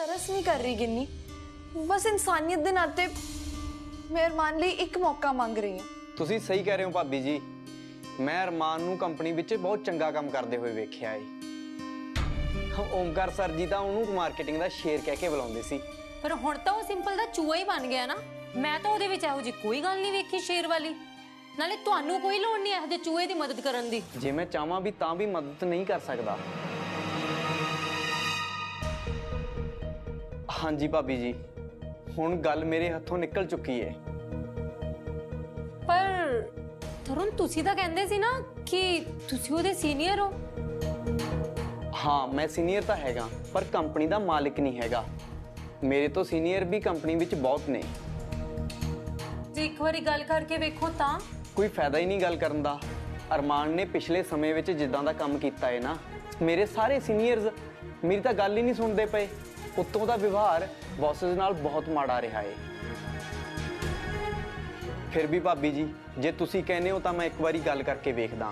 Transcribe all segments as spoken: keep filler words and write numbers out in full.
तरस नहीं कर रही गिन्नी, बस इंसानियत दे नाते मैं अरमान लिए एक मौका मांग रही हूँ। तुसी सही कह रहे हो भाभी जी, मैं अरमान नूं कंपनी विच बहुत चंगा काम करते हुए वेख्या है। ओमकार सर जी तां उहनूं मार्केटिंग दा शेर कह के बुलाउंदे सी, पर हुण तां ओह सिंपल दा चूहा ही बन गया ना। मैं तो ओहदे विच इहो जी कोई गल नहीं वेखी शेर वाली। नाले तुहानूं कोई लोड़ नहीं इहो जे चूहे दी मदद करन दी। जे मैं चाहां भी तां भी मदद नहीं कर सकदा। हाँ जी भाभी जी, हुण गल मेरे हथों निकल चुकी है। पर तरुण तुसी तां कहंदे सी ना कि तुसी ओहदे सीनियर हो। हाँ मैं सीनियर तो हैगा, पर कंपनी का मालिक नहीं हैगा। मेरे तो सीनियर भी कंपनी विच बहुत ने। जे एक बारी गल करके वेखो तां कोई फायदा ही नहीं गल करन दा। अरमान ने पिछले समय विच जिद्दां दा काम कीता है ना, मेरे सारे सीनियर्स मेरी तां गल ही नहीं सुनते पे। उत्तों दा व्यवहार बॉसेस नाल बहुत माड़ा रहा है। फिर भी भाभी जी, जे तुसी कहने हो तां मैं एक बारी गल करके वेखदा।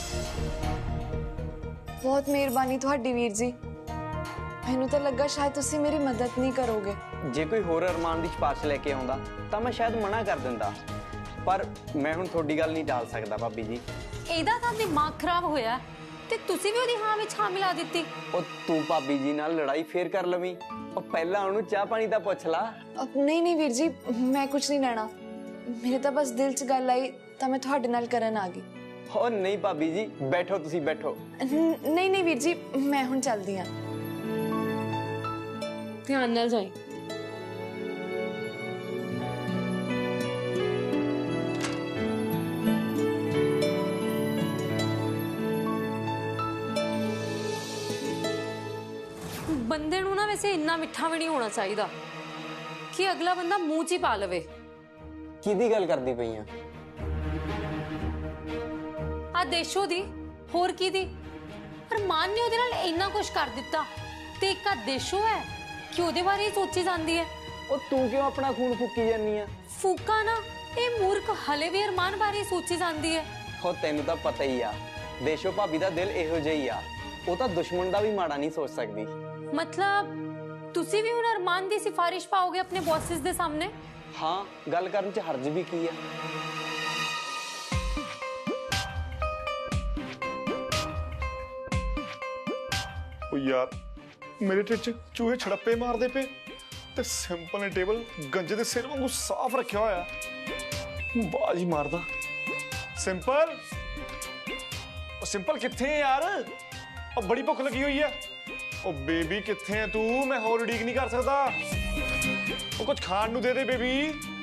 बहुत मेहरबानी तुहाडी वीर जी, मैनू तो लगा शायद तुसी मेरी मदद नहीं करोगे। जे कोई होर अरमान दी सिफारिश लेके आउंदा तां मैं शायद मना कर दिंदा, पर मैं हुण थोड़ी गल नहीं टाल सकदा भाभी जी। ਇਹਦਾ ਤਾਂ ਦਿਮਾਗ ਖਰਾਬ ਹੋਇਆ ਤੇ ਤੁਸੀਂ ਵੀ ਉਹਦੀ ਹਾਂ ਵਿੱਚ ਹਾਂ ਮਿਲਾ ਦਿੱਤੀ। ਉਹ ਤੂੰ ਭਾਬੀ ਜੀ ਨਾਲ ਲੜਾਈ ਫੇਰ ਕਰ ਲਵੀਂ। ਉਹ ਪਹਿਲਾਂ ਉਹਨੂੰ ਚਾਹ ਪਾਣੀ ਤਾਂ ਪੁੱਛ ਲਾ। नहीं नहीं वीर जी, मैं कुछ नहीं लेना। मेरे तो बस दिल च गल आई तो मैं तुहाडे नाल करन आ गई। हो नहीं भाभी जी, बैठो तुसी बैठो। नहीं नहीं वीर जी, मैं हुण चलदी हां। ध्यान नाल जाई। बंदे नूं ना वैसे इन्ना मिठा भी नहीं होना चाहिए कि अगला बंदा मुंह च ही पा लवे। किहदी गल करदी पई आ? आ देशो दी होर की दी। अरमान ने ओहदे नाल इन्ना कुछ कर दिता ते एक आ देशो है कि ओहदे बारे ही सोची जांदी है। ਉਹ ਤੂੰ ਕਿਉਂ ਆਪਣਾ ਖੂਨ ਫੂਕੀ ਜਾਨੀ ਆ? फूका ना ये मूर्ख हले भी अरमान बारे ही सोची जांदी है। ਹੋ ਤੈਨੂੰ ਤਾਂ ਪਤਾ ਹੀ ਆ, ਦੇਸ਼ੋ ਭਾਬੀ ਦਾ ਦਿਲ ਇਹੋ ਜਿਹਾ ਹੀ ਆ। ਉਹ ਤਾਂ ਦੁਸ਼ਮਣ ਦਾ ਵੀ ਮਾੜਾ ਨਹੀਂ ਸੋਚ ਸਕਦੀ। मतलब तुसी भी हुण अरमान दी सिफारिश पाओगे अपने बॉसेस दे सामने? हाँ, गल करन च हर्ज भी की है। ओ यार, मेरे ढिड च चूहे छड़प्पे मारदे पे ते सिंपल ने टेबल गंजे दे सिर वांगू साफ रखिया होया। बाज ही मारदा। सिंपल, ओ सिंपल कित्थे है यार? ओ बड़ी भुख लगी हुई है। ओ बेबी कित्थे है तू? मैं होर उड़ीक नहीं कर सकदा। ओ कुछ खाण नू दे दे बेबी।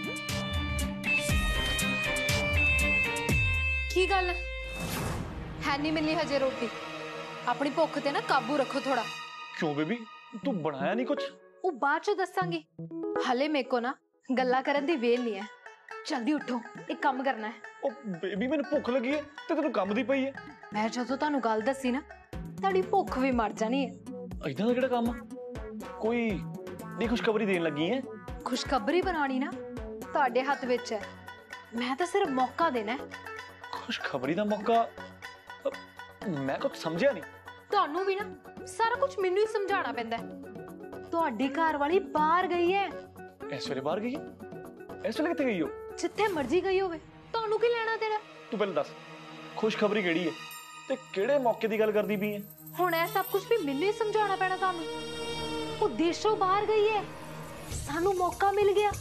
की गल है नहीं मिलनी हजे रोटी। अपनी भुख ते ना काबू रखो थोड़ा। क्यों बेबी, तू बनाया नहीं कुछ? वो बाद चो दसांगी। हले मेरे को ना गल्ला करन दी वेल नहीं है। जल्दी उठो, एक काम करना है। ओ बेबी मैंने भुख लगी है ते तेनू काम दी पई है। मैं जदों तुहानू गल दसी ना, तुहाडी भुख भी मर जानी है। इदां दा किहड़ा काम आ? कोई नी खुशखबरी देन लगी है? खुशखबरी बनानी ना तुहाडे हत्थ विच है। मैं तो सिर्फ मौका देना है। खुशखबरी दा मौका? मैं कुछ समझिया नहीं। तुहानू भी ना सारा कुछ मैनू ही समझाना पैंदा है। तुहाडी घर वाली बाहर गई है। इस वेले बाहर गई है? इस वेले कित्थे गई हो? जिथे मर्जी गई होवे, तुहानू की लेना तेरा? तू पहले दस, खुशखबरी केड़ी है ते केड़े मौके दी गल करदी पई है? हुण ऐ सब कुछ भी मैनू ही समझाना पैना तुहानू। वो देशों बाहर गई है, सानू मौका मिल गया।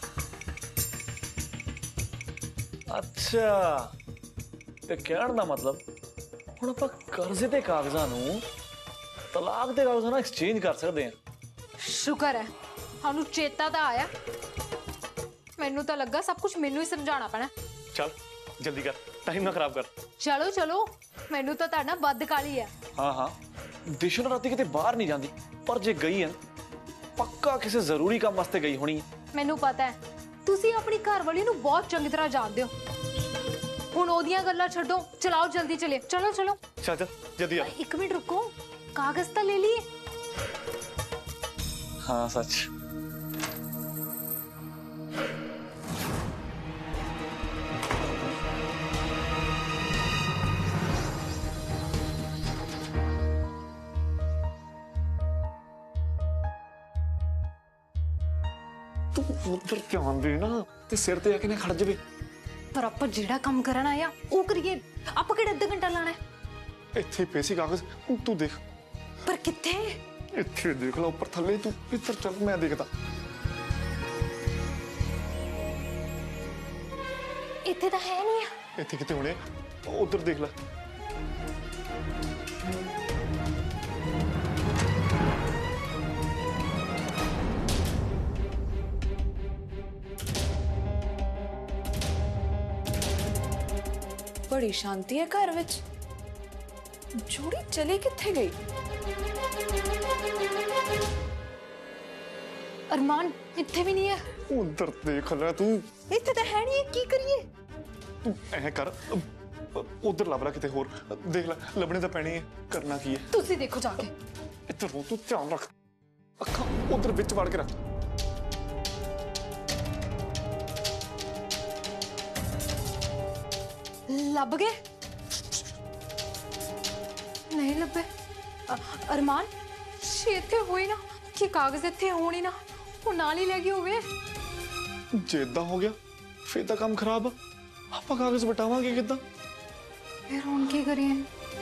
अच्छा, ते कहण दा मतलब हुण आपां कर्जे ते कागजां नू तलाक दे कागजां नाल एक्सचेंज कर सकदे हां। शुक्र है सानू चेता तां आया। मैनू तां लगा सब कुछ मैनू ही समझाना पैना। चल जल्दी कर, टाइम ना खराब कर। चलो चलो, मैनू तां तुहाडे नाल बद काली है। हाँ हाँ, देशों राती किते बाहर नहीं जाती, पर जे गई है पक्का किसी जरूरी काम वास्ते गई होनी है। मैनू पता है तुसी अपनी घरवाली नू बहुत चंगी तरह जानदे हो। हुण ओदियां गल्लां छड्डो, चलाओ जल्दी चलिए। चलो चलो चल चल जल्दी आ। एक मिनट रुको, कागज तो ले लिए। हाँ सच। ਤੂੰ ਉਧਰ ਧਿਆਨ ਦੇ ਨਾ ਤੇ ਸਿਰ ਤੇ ਆ ਕੇ ਨਾ ਖੜ ਜਾਵੇ। ਪਰ ਆਪਾਂ ਜਿਹੜਾ ਕੰਮ ਕਰਨ ਆਇਆ ਉਹ ਕਰੀਏ। ਆਪਾਂ ਕਿਹੜਾ ਅੱਧਾ ਘੰਟਾ ਲਾਣਾ ਹੈ? ਇੱਥੇ ਪੈਸੇ ਕਾਗਜ਼ ਤੂੰ ਦੇਖ। ਪਰ ਕਿੱਥੇ? ਇੱਥੇ ਦੇਖ ਲਾ ਉੱਪਰ ਥੱਲੇ, ਤੂੰ ਇੱਧਰ ਚੱਲ ਮੈਂ ਦੇਖਦਾ। ਇੱਥੇ ਤਾਂ ਹੈ ਨਹੀਂ ਆ। ਇੱਥੇ ਕਿਤੇ ਹੋਣੇ, ਉਧਰ ਦੇਖ ਲੈ। बड़ी शांति है घर विच। जोड़ी चली किथे गई? अरमान इत्थे भी नहीं है। उधर देख ले तू। इत्थे तो है नहीं है, की करिए? तू ऐ कर, उधर लभ ला किते होर। देख ले लभने तो पैनी है, करना की है? तुसी देखो जाके। इधर हो, तू ध्यान रख, अखा उधर विच वड़ के रख। लभ गए? नहीं लभे। अरमान जे इत्थे होई ना कि कागज इत्थे होनी ना, वो नाल ही लगी होवे। जे इदां हो गया फिर तो काम खराब। आपां कागज बटावांगे किदां? फिर हुण की करिए?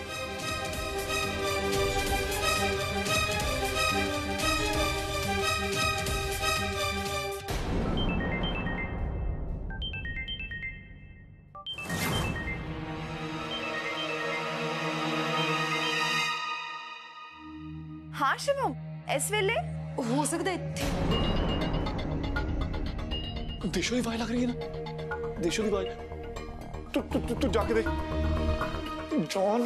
हाँ शिवम, इस वेले हो सकता है इत्थे। देशों की आवाज लग रही है ना, देशों की आवाज। तू तू तू तू जाके देख। जॉन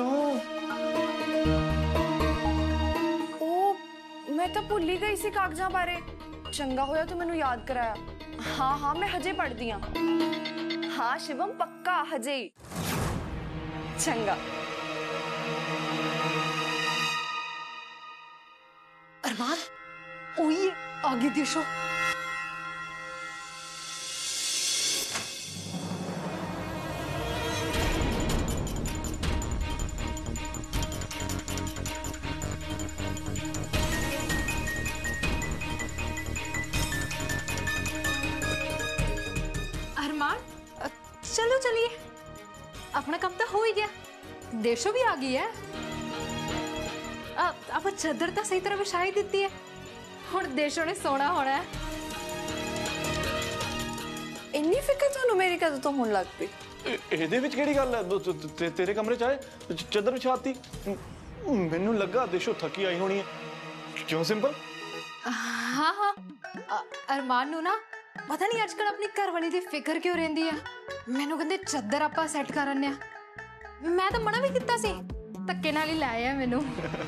ओ मैं तो भुल ही गई सी कागजां बारे। चंगा होया तू मैनू याद कराया। हाँ हाँ मैं हजे पढ़दी हां। हाँ शिवम पक्का हजे ही। चंगा। अरमान ओही आगे देशो। अरमान चलो चलिए, अपना काम तो हो ही गया। देशो भी आ गई है। आप चादर तो सही तरह विछा ही दी है। हुण देशों ने सोना होना है। इन्नी फिक्र तुहानू मेरी कदों तो होण लग पई? ਇਹਦੇ ਵਿੱਚ ਕਿਹੜੀ ਗੱਲ ਹੈ? ਤੇਰੇ ਕਮਰੇ ਚ ਆਏ ਚਾਦਰ ਵਿਛਾਤੀ, ਮੈਨੂੰ ਲੱਗਾ ਦੇਸ਼ੋ ਥੱਕੀ ਆਈ ਹੋਣੀ ਹੈ। ਕਿਉਂ ਸਿੰਪਲ? हाँ हाँ अरमान नू ना पता नहीं आजकल अपनी घरवाली दी फिक्र क्यों रहिंदी है। मैनू कहंदे चादर आपां सैट कर आने आ। मैं तो मना भी कीता सी, धक्के नाल ही लाया मैनू।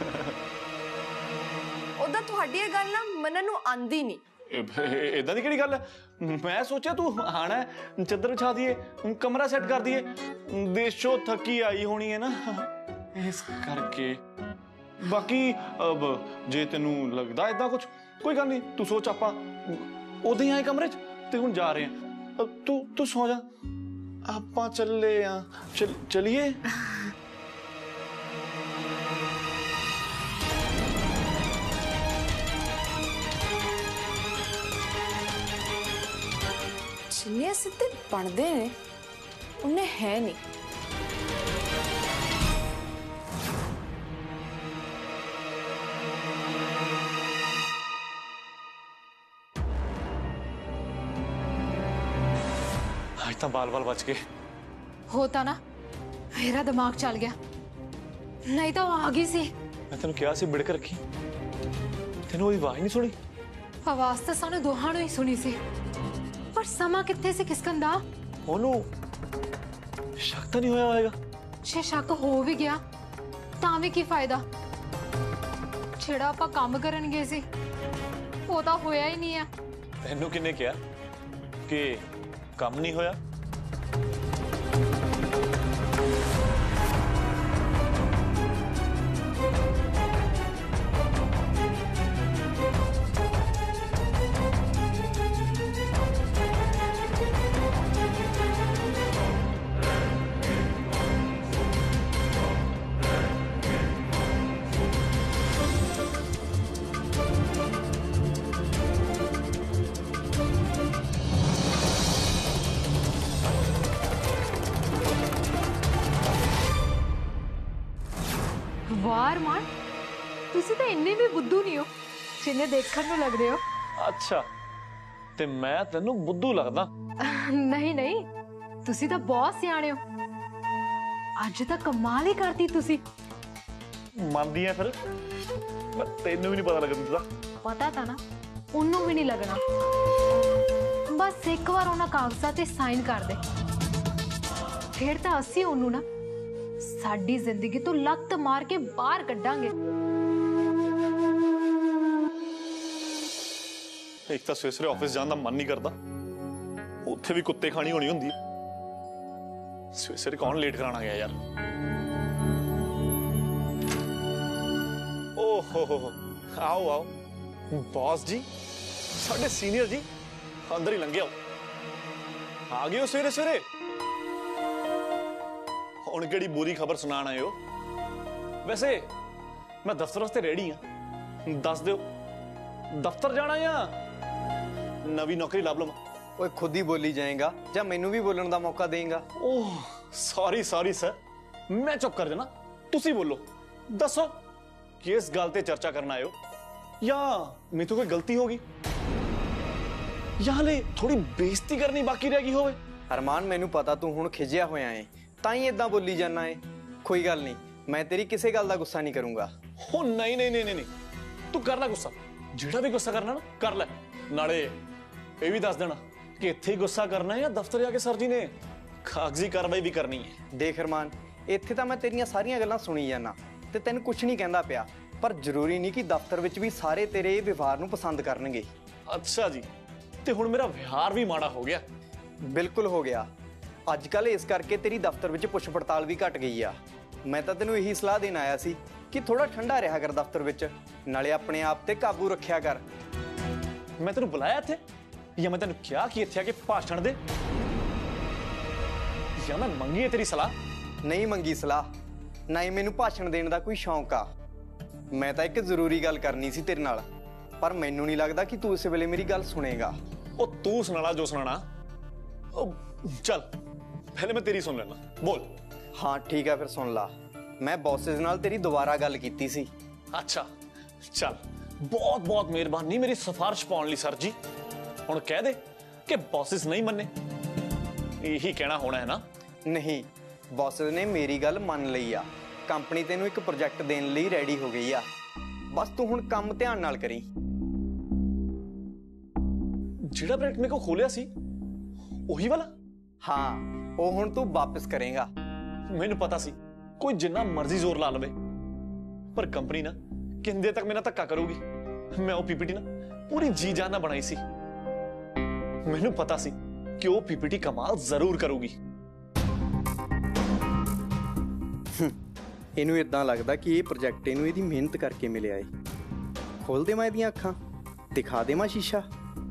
ओदा तुहाडी ये गल ना मनन नू आंदी नहीं। इदां दी किहड़ी गल है? मैं सोचा तू आना है, चादर विछा दिए, कमरा सैट कर दिए। देशो थकी आई होनी है ना, इस करके। बाकी अब जे तेनू लगदा इदां कुछ, कोई गल नहीं, तू सोच आपां उदे ही आए कमरे च ते हुण जा रहे हैं। तू तू सो जा, आपां चले आ। चल चलिए। जिन्ने सिद्धे बनते ने उन्हें है नहीं। आज तो बाल बाल बच गए। होता ना मेरा दिमाग चल गया, नहीं तो आ गई सी। मैं तेन क्या सी बिड़क रखी, तेन वो आवाज नहीं सुनी? आवाज तो सानू दोहां नू ही सुनी सी, पर समा कित्थे सी खिसकन दा। ओनू शक तो नहीं होया होएगा? जे शक हो भी गया तां भी की फायदा? जेड़ा आपां काम करन गए सी वो तो होया ही नहीं है। तेनू किन्ने कहा कि काम नहीं होया? ਤਾਂ ਇੰਨੇ ਵੀ ਬੁੱਧੂ ਨਹੀਂ ਹੋ ਜਿੰਨੇ ਦੇਖਣ ਨੂੰ ਲੱਗਦੇ ਹੋ। ਅੱਛਾ ਤੇ ਮੈਂ ਤੈਨੂੰ ਬੁੱਧੂ ਲੱਗਦਾ? ਨਹੀਂ ਨਹੀਂ, ਤੁਸੀਂ ਤਾਂ ਬਹੁਤ ਸਿਆਣੇ ਹੋ। ਅੱਜ ਤਾਂ ਕਮਾਲ ਹੀ ਕਰਤੀ ਤੁਸੀਂ। ਮੰਨਦੀ ਐ ਫਿਰ? ਮੈਂ ਤੈਨੂੰ ਵੀ ਨਹੀਂ ਪਤਾ ਲੱਗਣ ਦਿੰਦਾ। ਪਤਾ ਤਾਂ ਨਾ, ਉਹਨੂੰ ਵੀ ਨਹੀਂ ਲੱਗਣਾ। ਬਸ ਇੱਕ ਵਾਰ ਉਹਨਾਂ ਕਾਗਜ਼ਾਂ ਤੇ ਸਾਈਨ ਕਰ ਦੇ, ਫਿਰ ਤਾਂ ਅਸੀਂ ਉਹਨੂੰ ਨਾ ਸਾਡੀ ਜ਼ਿੰਦਗੀ ਤੋਂ ਲੱਤ ਮਾਰ ਕੇ ਬਾਹਰ ਕੱਢਾਂਗੇ। ਇੱਕ ਤਾਂ ਸਵੇਰੇ ਸਵੇਰੇ ਆਫਿਸ ਜਾਣ ਦਾ ਮਨ ਨਹੀਂ ਕਰਦਾ, ਉੱਥੇ ਵੀ ਕੁੱਤੇ ਖਾਣੀ ਹੋਣੀ ਹੁੰਦੀ। ਸਵੇਰੇ ਸਵੇਰੇ ਕੌਣ ਲੇਟ ਕਰਾਣਾ ਗਿਆ ਯਾਰ? ਓ ਹੋ ਹੋ, ਆਓ ਆਓ ਬੌਸ ਜੀ, ਸਾਡੇ ਸੀਨੀਅਰ ਜੀ, ਅੰਦਰ ਹੀ ਲੰਘੇ ਆਓ। ਆ ਗਏ ਹੋ ਸਵੇਰੇ ਸਵੇਰੇ? ਹੁਣ ਕਿਹੜੀ ਬੁਰੀ ਖਬਰ ਸੁਣਾਣ ਆਏ ਹੋ? ਵੈਸੇ ਮੈਂ ਦਫ਼ਤਰ ਵਾਸਤੇ ਰੈਡੀ ਹਾਂ, ਦੱਸ ਦਿਓ ਦਫ਼ਤਰ ਜਾਣਾ ਜਾਂ ਨਵੀਂ ਨੌਕਰੀ ਲੱਭ ਲਵਾਂ? ਓਏ ਖੁਦ ਹੀ ਬੋਲੀ ਜਾਏਗਾ ਜਾਂ ਮੈਨੂੰ ਵੀ ਬੋਲਣ ਦਾ ਮੌਕਾ ਦੇਂਗਾ? ਓਹ ਸੌਰੀ ਸੌਰੀ ਸਰ, ਮੈਂ ਚੁੱਪ ਕਰ ਜਾਣਾ, ਤੁਸੀਂ ਬੋਲੋ। ਦੱਸੋ ਕਿਸ ਗੱਲ ਤੇ ਚਰਚਾ ਕਰਨ ਆਏ ਹੋ? ਜਾਂ ਮੇਰੇ ਤੋਂ ਕੋਈ ਗਲਤੀ ਹੋ ਗਈ, ਜਾਂ ਹਲੇ ਥੋੜੀ ਬੇਇੱਜ਼ਤੀ ਕਰਨੀ ਬਾਕੀ ਰਹਿ ਗਈ ਹੋਵੇ? ਅਰਮਾਨ ਮੈਨੂੰ ਪਤਾ ਤੂੰ ਹੁਣ ਖਿਜਿਆ ਹੋਇਆ ਏ, ਤਾਂ ਹੀ ਇਦਾਂ ਬੋਲੀ ਜਾਣਾ ਏ। ਕੋਈ ਗੱਲ ਨਹੀਂ, ਮੈਂ ਤੇਰੀ ਕਿਸੇ ਗੱਲ ਦਾ ਗੁੱਸਾ ਨਹੀਂ ਕਰੂੰਗਾ। ਹੋ ਨਹੀਂ ਨਹੀਂ ਨਹੀਂ ਨਹੀਂ, ਤੂੰ ਕਰ ਲੈ ਗੁੱਸਾ, ਜਿਹੜਾ ਵੀ ਗੁੱਸਾ ਕਰਨਾ ਨਾ ਕਰ ਲੈ। ਨਾਲੇ ਇਹ ਵੀ ਦੱਸ ਦੇਣਾ ਕਿ ਇੱਥੇ ਹੀ ਗੁੱਸਾ ਕਰਨਾ ਹੈ ਜਾਂ ਦਫ਼ਤਰ ਜਾ ਕੇ ਸਰ ਜੀ ਨੇ ਕਾਗਜ਼ੀ ਕਾਰਵਾਈ ਵੀ ਕਰਨੀ ਹੈ? ਦੇਖ ਅਰਮਾਨ, ਇੱਥੇ ਤਾਂ ਮੈਂ ਤੇਰੀਆਂ ਸਾਰੀਆਂ ਗੱਲਾਂ ਸੁਣੀ ਜਾਣਾ ਤੇ ਤੈਨੂੰ ਕੁਝ ਨਹੀਂ ਕਹਿੰਦਾ ਪਿਆ, ਪਰ ਜ਼ਰੂਰੀ ਨਹੀਂ ਕਿ ਦਫ਼ਤਰ ਵਿੱਚ ਵੀ ਸਾਰੇ ਤੇਰੇ ਇਹ ਵਿਵਹਾਰ ਨੂੰ ਪਸੰਦ ਕਰਨਗੇ। ਅੱਛਾ ਜੀ, ਤੇ ਹੁਣ ਮੇਰਾ ਵਿਹਾਰ ਵੀ ਮਾੜਾ ਹੋ ਗਿਆ? ਬਿਲਕੁਲ ਹੋ ਗਿਆ। ਅੱਜ ਕੱਲ ਇਸ ਕਰਕੇ ਤੇਰੀ ਦਫ਼ਤਰ ਵਿੱਚ ਪੁੱਛ ਪੜਤਾਲ ਵੀ ਘਟ ਗਈ ਆ। ਮੈਂ ਤਾਂ ਤੈਨੂੰ ਇਹੀ ਸਲਾਹ ਦੇਣ ਆਇਆ ਸੀ ਕਿ ਥੋੜਾ ਠੰਡਾ ਰਿਹਾ ਕਰ ਦਫ਼ਤਰ ਵਿੱਚ, ਨਾਲੇ ਆਪਣੇ ਆਪ ਤੇ ਕਾਬੂ ਰੱਖਿਆ ਕਰ। ਮੈਂ ਤੈਨੂੰ ਬੁਲਾਇਆ ਇੱਥੇ, ਜਾਂ ਮੈਂ ਤੈਨੂੰ ਕਿਹਾ ਕਿ ਇੱਥੇ ਆ ਕੇ ਭਾਸ਼ਣ ਦੇ, ਜਾਂ ਮੈਂ ਮੰਗੀ ਹੈ ਤੇਰੀ ਸਲਾਹ? ਨਹੀਂ ਮੰਗੀ ਸਲਾਹ, ਨਾ ਹੀ ਮੈਨੂੰ ਭਾਸ਼ਣ ਦੇਣ ਦਾ ਕੋਈ ਸ਼ੌਂਕ ਆ। ਮੈਂ ਤਾਂ ਇੱਕ ਜ਼ਰੂਰੀ ਗੱਲ ਕਰਨੀ ਸੀ ਤੇਰੇ ਨਾਲ, ਪਰ ਮੈਨੂੰ ਨਹੀਂ ਲੱਗਦਾ ਕਿ ਤੂੰ ਇਸ ਵੇਲੇ ਮੇਰੀ ਗੱਲ ਸੁਣੇਗਾ। ਉਹ ਤੂੰ ਸੁਣਾਣਾ ਜੋ ਸੁਣਾਣਾ। ਉਹ ਚੱਲ ਪਹਿਲੇ ਮੈਂ ਤੇਰੀ ਸੁਣ ਲੈਣਾ, ਬੋਲ। ਹਾਂ ਠੀਕ ਆ, ਫਿਰ ਸੁਣ ਲਾ। ਮੈਂ ਬੌਸਸ ਨਾਲ ਤੇਰੀ ਦੁਬਾਰਾ ਗੱਲ ਕੀਤੀ ਸੀ। ਅੱਛਾ ਚੱਲ, ਬਹੁਤ ਬਹੁਤ ਮਿਹਰਬਾਨੀ ਮੇਰੀ ਸਿਫਾਰਿਸ਼ ਪਾਉਣ ਲਈ ਸਰ ਜੀ। ਹੁਣ ਕਹਿ ਦੇ ਕਿ ਬੌਸਸ ਨਹੀਂ ਮੰਨੇ, ਇਹੀ ਕਹਿਣਾ ਹੋਣਾ ਹੈ ਨਾ? ਨਹੀਂ, ਬੌਸਸ ਨੇ ਮੇਰੀ ਗੱਲ ਮੰਨ ਲਈ ਆ। ਕੰਪਨੀ ਤੈਨੂੰ ਇੱਕ ਪ੍ਰੋਜੈਕਟ ਦੇਣ ਲਈ ਰੈਡੀ ਹੋ ਗਈ ਆ। ਬਸ ਤੂੰ ਹੁਣ ਕੰਮ ਧਿਆਨ ਨਾਲ ਕਰੀ। ਜਿਹੜਾ ਪ੍ਰੋਜੈਕਟ ਮੇਰੇ ਕੋਲ ਖੋਲਿਆ ਸੀ ਉਹੀ ਵਾਲਾ? ਹਾਂ, ਉਹ ਹੁਣ ਤੂੰ ਵਾਪਸ ਕਰੇਗਾ। ਮੈਨੂੰ ਪਤਾ ਸੀ ਕੋਈ ਜਿੰਨਾ ਮਰਜ਼ੀ ਜ਼ੋਰ ਲਾ ਲਵੇ, ਪਰ ਕੰਪਨੀ ਨਾ ਕਿੰਨੇ ਤੱਕ ਮੇਰਾ ਧੱਕਾ ਕਰੂਗੀ। ਮੈਂ ਉਹ ਪੀਪੀਟੀ ਨਾ ਪੂਰੀ ਜੀ ਜਾਨ ਨਾਲ ਬਣਾਈ ਸੀ। ਮੈਨੂੰ ਪਤਾ ਸੀ ਕਿ ਉਹ ਪੀਪੀਟੀ ਕਮਾਲ ਜ਼ਰੂਰ ਕਰੂਗੀ। ਇਹਨੂੰ ਇਦਾਂ ਲੱਗਦਾ ਕਿ ਇਹ ਪ੍ਰੋਜੈਕਟ ਇਹਨੂੰ ਇਹਦੀ ਮਿਹਨਤ ਕਰਕੇ ਮਿਲਿਆ ਏ। ਖੋਲ ਦੇਵਾਂ ਇਹਦੀਆਂ ਅੱਖਾਂ, ਦਿਖਾ ਦੇਵਾਂ ਸ਼ੀਸ਼ਾ?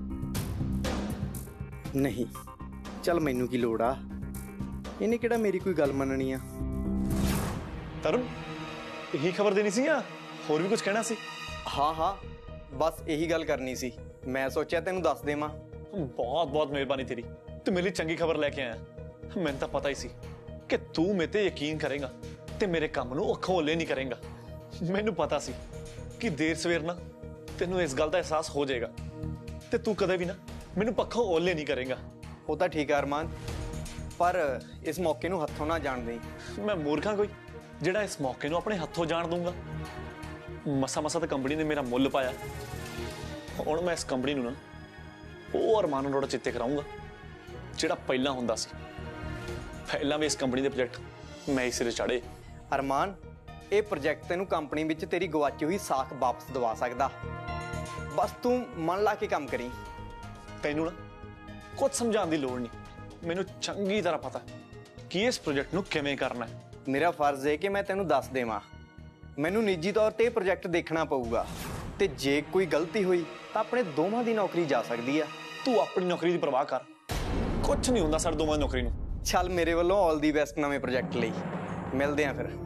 ਨਹੀਂ, ਚੱਲ ਮੈਨੂੰ ਕੀ ਲੋੜ ਆ, ਇਹਨੇ ਕਿਹੜਾ ਮੇਰੀ ਕੋਈ ਗੱਲ ਮੰਨਣੀ ਆ। ਤਰੁਣ, ਇਹੀ ਖਬਰ ਦੇਣੀ ਸੀ ਜਾਂ ਹੋਰ ਵੀ ਕੁਝ ਕਹਿਣਾ ਸੀ? ਹਾਂ ਹਾਂ, ਬਸ ਇਹੀ ਗੱਲ ਕਰਨੀ ਸੀ। ਮੈਂ ਸੋਚਿਆ ਤੈਨੂੰ ਦੱਸ ਦੇਵਾਂ। ਬਹੁਤ ਬਹੁਤ ਮਿਹਰਬਾਨੀ ਤੇਰੀ, ਤੂੰ ਮੇਰੀ ਚੰਗੀ ਖਬਰ ਲੈ ਕੇ ਆਇਆ। ਮੈਨੂੰ ਤਾਂ ਪਤਾ ਹੀ ਸੀ ਕਿ ਤੂੰ ਮੇਰੇ ਤੇ ਯਕੀਨ ਕਰੇਗਾ ਤੇ ਮੇਰੇ ਕੰਮ ਨੂੰ ਅੱਖੋਂ ਓਲੇ ਨਹੀਂ ਕਰੇਗਾ। ਮੈਨੂੰ ਪਤਾ ਸੀ ਕਿ ਦੇਰ ਸਵੇਰ ਨਾ ਤੈਨੂੰ ਇਸ ਗੱਲ ਦਾ ਅਹਿਸਾਸ ਹੋ ਜਾਏਗਾ ਤੇ ਤੂੰ ਕਦੇ ਵੀ ਨਾ ਮੈਨੂੰ ਪੱਖੋਂ ਓਲੇ ਨਹੀਂ ਕਰੇਗਾ। ਉਹ ਤਾਂ ਠੀਕ ਆ ਅਰਮਾਨ, ਪਰ ਇਸ ਮੌਕੇ ਨੂੰ ਹੱਥੋਂ ਨਾ ਜਾਣ ਦੇਈਂ। ਮੈਂ ਮੂਰਖਾਂ ਕੋਈ ਜਿਹੜਾ ਇਸ ਮੌਕੇ ਨੂੰ ਆਪਣੇ ਹੱਥੋਂ ਜਾਣ ਦੂੰਗਾ? ਮਸਾ ਮਸਾ ਤਾਂ ਕੰਪਨੀ ਨੇ ਮੇਰਾ ਮੁੱਲ ਪਾਇਆ। ਹੁਣ ਮੈਂ ਇਸ ਕੰਪਨੀ ਨੂੰ ਨਾ ਉਹ ਅਰਮਾਨ ਨੂੰ ਥੋੜਾ ਚਿੱਤੇ ਕਰਾਉਂਗਾ ਜਿਹੜਾ ਪਹਿਲਾਂ ਹੁੰਦਾ ਸੀ। ਪਹਿਲਾਂ ਵੀ ਇਸ ਕੰਪਨੀ ਦੇ ਪ੍ਰੋਜੈਕਟ ਮੈਂ ਹੀ ਸਿਰੇ ਚਾੜੇ। ਅਰਮਾਨ, ਇਹ ਪ੍ਰੋਜੈਕਟ ਤੈਨੂੰ ਕੰਪਨੀ ਵਿੱਚ ਤੇਰੀ ਗਵਾਚੀ ਹੋਈ ਸਾਖ ਵਾਪਸ ਦਵਾ ਸਕਦਾ। ਬਸ ਤੂੰ ਮਨ ਲਾ ਕੇ ਕੰਮ ਕਰੀ। ਤੈਨੂੰ ਨਾ ਕੁਝ ਸਮਝਾਉਣ ਦੀ ਲੋੜ ਨਹੀਂ, ਮੈਨੂੰ ਚੰਗੀ ਤਰ੍ਹਾਂ ਪਤਾ ਕਿ ਇਸ ਪ੍ਰੋਜੈਕਟ ਨੂੰ ਕਿਵੇਂ ਕਰਨਾ ਹੈ। ਮੇਰਾ ਫਰਜ਼ ਹੈ ਕਿ ਮੈਂ ਤੈਨੂੰ ਦੱਸ ਦੇਵਾਂ। ਮੈਨੂੰ ਨਿੱਜੀ ਤੌਰ ਤੇ ਇਹ ਪ੍ਰੋਜੈਕਟ ਦੇਖਣਾ ਪਊਗਾ ਤੇ ਜੇ ਕੋਈ ਗਲਤੀ ਹੋਈ ਤਾਂ ਆਪਣੇ ਦੋਵਾਂ ਦੀ ਨੌਕਰੀ ਜਾ ਸਕਦੀ ਆ। ਤੂੰ ਆਪਣੀ ਨੌਕਰੀ ਦੀ ਪਰਵਾਹ ਕਰ, ਕੁਝ ਨਹੀਂ ਹੁੰਦਾ ਸਾਡੇ ਦੋਵਾਂ ਦੀ ਨੌਕਰੀ ਨੂੰ। ਚੱਲ, ਮੇਰੇ ਵੱਲੋਂ ਆਲ ਦੀ ਬੈਸਟ ਨਵੇਂ ਪ੍ਰੋਜੈਕਟ ਲਈ। ਮਿਲਦੇ ਆਂ ਫਿਰ।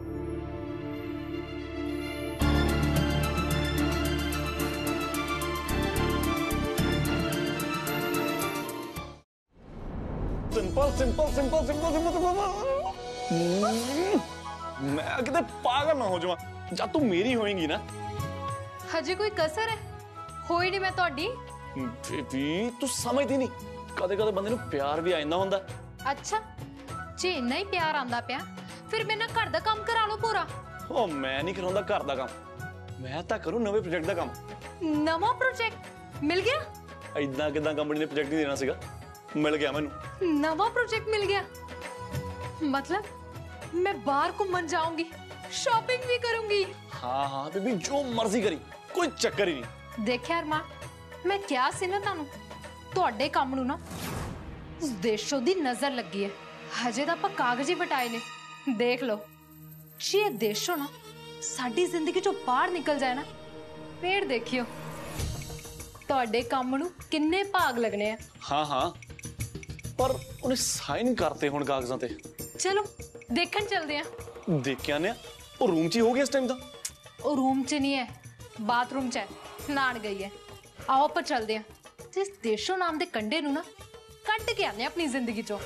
Simple simple simple simple simple ਮੈਂ ਕਿਤੇ ਪਾਗਲ ਨਾ ਹੋ ਜਾਵਾਂ। ਜਦ ਤੂੰ ਮੇਰੀ ਹੋਏਂਗੀ ਨਾ हजे कोई कसर है होई नहीं मैं ਤੁਹਾਡੀ ਬੇਬੀ ਤੂੰ ਸਮਝਦੀ ਨਹੀਂ ਕਦੇ ਕਦੇ ਬੰਦੇ ਨੂੰ ਪਿਆਰ ਵੀ ਆ ਜਾਂਦਾ ਹੁੰਦਾ अच्छा जे इन्ना ही प्यार आंदा पिया फिर मेरे नाल घर दा काम करा लो पूरा ਉਹ ਮੈਂ ਨਹੀਂ ਕਰਾਉਂਦਾ ਘਰ ਦਾ ਕੰਮ ਮੈਂ ਤਾਂ ਕਰੂੰ ਨਵੇਂ ਪ੍ਰੋਜੈਕਟ ਦਾ ਕੰਮ नवा प्रोजेक्ट मिल गया ਇਦਾਂ ਕਿਦਾਂ ਕੰਪਨੀ ਨੇ ਪ੍ਰੋਜੈਕਟ ਨਹੀਂ ਦੇਣਾ ਸੀਗਾ ਮਿਲ ਗਿਆ ਮੈਨੂੰ नवा प्रोजेक्ट मिल गया मतलब मैं बाहर घूमन जाऊंगी शॉपिंग भी करूंगी ਹਾਂ ਹਾਂ ਬੇਬੀ ਜੋ ਮਰਜ਼ੀ ਕਰੀ ਕੋਈ ਚੱਕਰ ਹੀ ਨਹੀਂ देखिया अरमान मैं क्या सी ना तानू ਤੁਹਾਡੇ ਕੰਮ ਨੂੰ ਨਾ ਉਸ ਦੇਸ਼ੋਂ ਦੀ ਨਜ਼ਰ ਲੱਗੀ ਹੈ ਹਜੇ ਤਾਂ ਆਪਾਂ ਕਾਗਜ਼ ਹੀ ਵਟਾਏ ਨੇ ਦੇਖ ਲਓ ਜੇ ਇਹ ਦੇਸ਼ੋਂ ਨਾ ਸਾਡੀ ਜ਼ਿੰਦਗੀ ਚੋਂ ਬਾਹਰ ਨਿਕਲ ਜਾਏ ਨਾ ਫੇਰ ਦੇਖਿਓ ਤੁਹਾਡੇ ਕੰਮ ਨੂੰ ਕਿੰਨੇ ਭਾਗ ਲੱਗਣੇ ਆ ਹਾਂ ਹਾਂ ਪਰ ਉਹਨੇ ਸਾਈਨ ਕਰਤੇ ਹੁਣ ਕਾਗਜ਼ਾਂ ਤੇ ਚਲੋ ਦੇਖਣ ਚੱਲਦੇ ਆ ਦੇਖ ਕੇ ਆਨੇ ਆ ਉਹ ਰੂਮ 'ਚ ਹੀ ਹੋ ਗਿਆ ਇਸ ਟਾਈਮ ਦਾ ਉਹ ਰੂਮ 'ਚ ਨਹੀਂ ਹੈ ਬਾਥਰੂਮ 'ਚ ਹੈ ਨਹਾਣ ਗਈ ਹੈ ਆਓ ਆਪਾਂ ਚੱਲਦੇ ਆ ਜਿਸ ਦੇਸ਼ੋਂ ਨਾਮ ਦੇ ਕੰਡੇ ਨੂੰ ਨਾ ਕੱਢ ਕੇ ਆਨੇ ਆਪਣੀ ਜ਼ਿੰਦਗੀ ਚੋਂ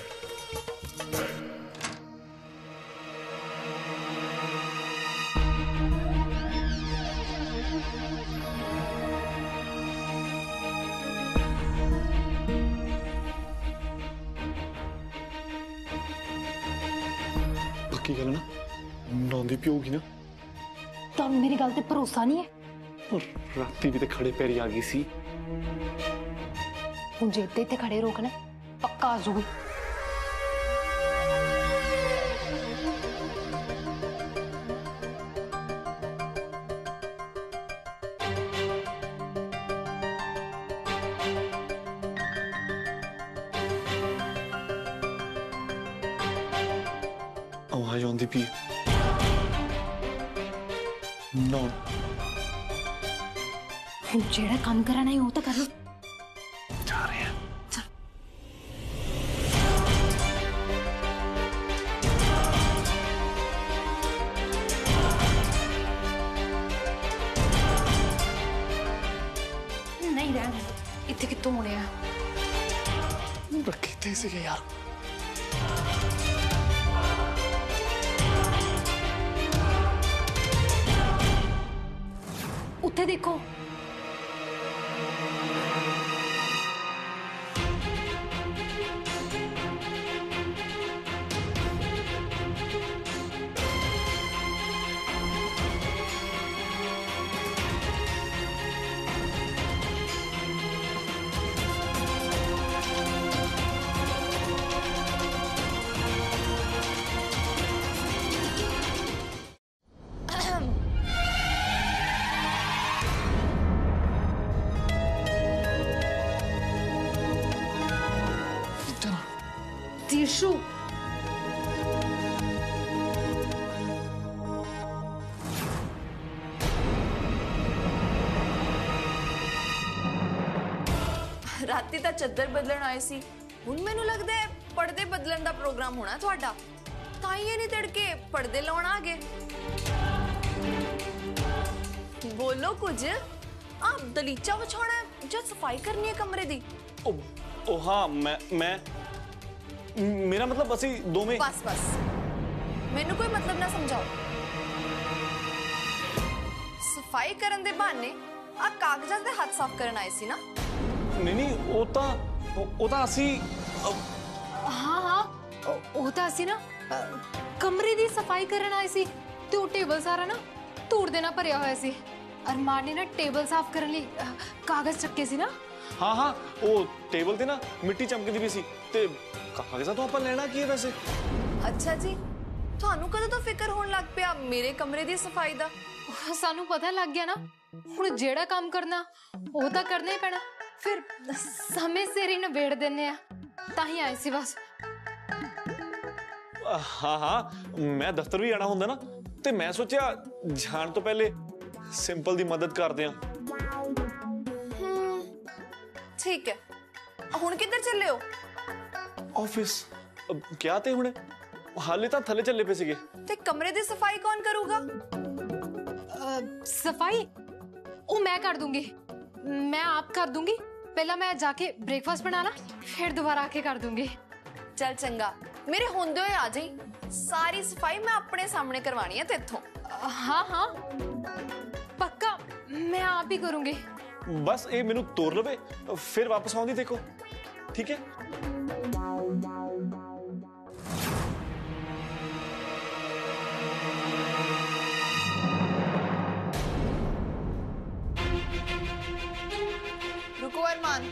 ਪੱਕੀ ਗੱਲ ਨਾ ਨੌਂਦੀ ਪਿਓਗੀ ਨਾ ਤੁਹਾਨੂੰ ਮੇਰੀ ਗੱਲ ਤੇ ਭਰੋਸਾ ਨਹੀਂ ਹੈ ਪਰ ਰਾਤੀ ਵੀ ਤੇ ਖੜੇ ਪੈਰੀ ਆ ਗਈ ਸੀ ਹੁਣ ਜੇ ਇੱਥੇ ਇੱਥੇ ਖੜੇ ਰੋਕਣਾ ਪੱਕਾ ਆ ਜਾਊਗੀ ਆਵਾਜ਼ ਆਉਂਦੀ ਪਈ ਨੋ ਹੁਣ ਜਿਹੜਾ ਕੰਮ ਕਰਨਾ ਹੈ ਉਹ ਤਾਂ ਕਰ ਲਓ ਜਾ ਰਹੇ ਆ ਨਹੀਂ ਰਹਿਣ ਇੱਥੇ ਕਿੱਥੋਂ ਹੋਣੇ ਆ ਕਿੱਥੇ ਸੀਗੇ ਯਾਰ ਉੱਥੇ ਦੇਖੋ टिश्यू ਰਾਤੀ ਤਾਂ ਚੱਦਰ ਬਦਲਣ ਆਏ ਸੀ ਹੁਣ ਮੈਨੂੰ ਲੱਗਦਾ ਹੈ ਪਰਦੇ ਬਦਲਣ ਦਾ ਪ੍ਰੋਗਰਾਮ ਹੋਣਾ ਤੁਹਾਡਾ ਤਾਂ ਹੀ ਇਹ ਨਹੀਂ ਤੜਕੇ ਪਰਦੇ ਲਾਉਣ ਆ ਗਏ ਬੋਲੋ ਕੁਝ ਆਪ ਦਲੀਚਾ ਵਿਛਾਉਣਾ ਜਾਂ ਸਫਾਈ ਕਰਨੀ ਹੈ ਕਮਰੇ ਦੀ ਉਹ ਉਹ ਹਾਂ ਮੈਂ ਮੈਂ ਮੇਰਾ ਮਤਲਬ ਅਸੀਂ ਦੋਵੇਂ ਬਸ ਬਸ ਮੈਨੂੰ ਕੋਈ ਮਤਲਬ ਨਾ ਸਮਝਾਓ ਸਫਾਈ ਕਰਨ ਦੇ ਬਹਾਨੇ ਆ ਕਾਗਜ਼ਾਂ ਦੇ ਹੱਥ ਸਾਫ਼ ਕਰਨ ਆਏ ਸੀ ਨਾ ਨਹੀਂ ਨਹੀਂ ਉਹ ਤਾਂ ਉਹ ਉਹ ਤਾਂ ਅਸੀਂ ਅਹ, हाँ हाँ ਉਹ ਤਾਂ ਅਸੀਂ ਨਾ ਅ, ਕਮਰੇ ਦੀ ਸਫਾਈ ਕਰਨ ਆਏ ਸੀ ਤੇ ਉਹ ਟੇਬਲ ਸਾਰਾ ਨਾ ਧੂੜ ਦੇ ਨਾਲ ਭਰਿਆ ਹੋਇਆ ਸੀ ਅਰਮਾਨ ਨੇ ਨਾ ਟੇਬਲ ਸਾਫ਼ ਕਰਨ ਲਈ ਅ, ਕਾਗਜ਼ ਚੱਕੇ ਸੀ ਨਾ ਹਾਂ ਹਾਂ ਉਹ ਟੇਬਲ ਤੇ ਨਾ ਮਿੱਟੀ ਚਮਕਦੀ ਵੀ ਸੀ ਤੇ ਕਾਗਜ਼ਾਂ ਤੋਂ ਆਪਾਂ ਲੈਣਾ ਕੀ ਹੈ ਵੈਸੇ ਅੱਛਾ ਜੀ ਤੁਹਾਨੂੰ ਕਦੋਂ ਤੋਂ ਫਿਕਰ ਹੋਣ ਲੱਗ ਪਿਆ ਮੇਰੇ ਕਮਰੇ ਦੀ ਸਫਾਈ ਦਾ ਉਹ ਸਾਨੂੰ ਪਤਾ ਲੱਗ ਗਿਆ ਨਾ ਹੁਣ ਜਿਹੜਾ ਕੰਮ ਕਰਨਾ ਉਹ ਤਾਂ ਕਰਨਾ ਹੀ ਪੈਣਾ ਫਿਰ ਸਮੇਂ ਸਿਰ ਹੀ ਨਿਬੇੜ ਦਿੰਨੇ ਆ ਤਾਂ ਹੀ ਆਏ ਸੀ ਬਸ ਹਾਂ ਹਾਂ ਮੈਂ ਦਫ਼ਤਰ ਵੀ ਆਣਾ ਹੁੰਦਾ ਨਾ ਤੇ ਮੈਂ ਸੋਚਿਆ ਜਾਣ ਤੋਂ ਪਹਿਲੇ ਸਿੰਪਲ ਦੀ ਮਦਦ ਕਰਦੇ ਆ ਠੀਕ ਹੈ ਹੁਣ ਕਿੱਧਰ ਚੱਲੇ ਹੋ ਆਫਿਸ ਕਿਆ ਤੇ ਹੁਣ ਹਾਲੇ ਤਾਂ ਥੱਲੇ ਚੱਲੇ ਪਏ ਸੀਗੇ ਤੇ ਕਮਰੇ ਦੀ ਸਫਾਈ ਕੌਣ ਕਰੂਗਾ सफाई वो मैं कर दूंगी मैं आप कर दूंगी पहला मैं जाके ब्रेकफास्ट बना ला फिर दोबारा आके कर दूंगी चल चंगा मेरे होंदे होए आ जाई सारी सफाई मैं अपने सामने करवानी है तेथों हाँ हाँ पक्का मैं आप ही करूंगी। बस ये मेनू तोड़ लवे फिर वापस आउंदी देखो, ठीक है? रुको अरमान,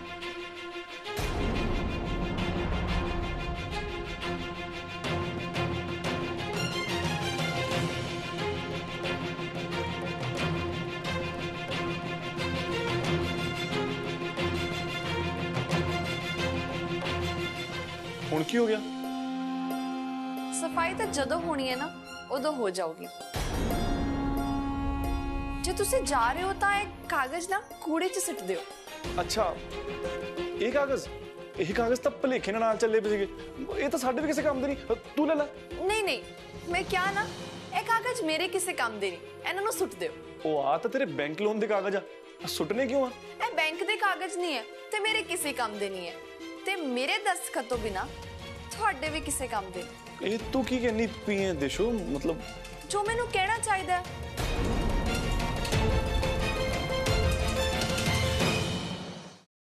हुण की हो गया? सफाई तो जदों होनी है ना उदों हो जाओगी। जे तुसी जा रहे हो तो एक कागज ना कूड़े च सिट दियो। अच्छा ये कागज ये कागज तो भलेखे नाल चले पे सीगे, ये तो साडे भी किसी काम दे नहीं, तू ले ला। नहीं नहीं, मैं क्या ना ए कागज मेरे किसी काम दे नहीं, इन्हां नूं सुट दियो। ओ आ तो तेरे बैंक लोन दे कागज आ, सुटने क्यों आ? ए बैंक दे कागज नहीं है ते मेरे किसी काम दे नहीं है, ते मेरे दस्तखत तो बिना ਤੁਹਾਡੇ भी किसी काम दे। ये तू की कहनी पी है देशो, मतलब जो मैनू कहना चाहिए।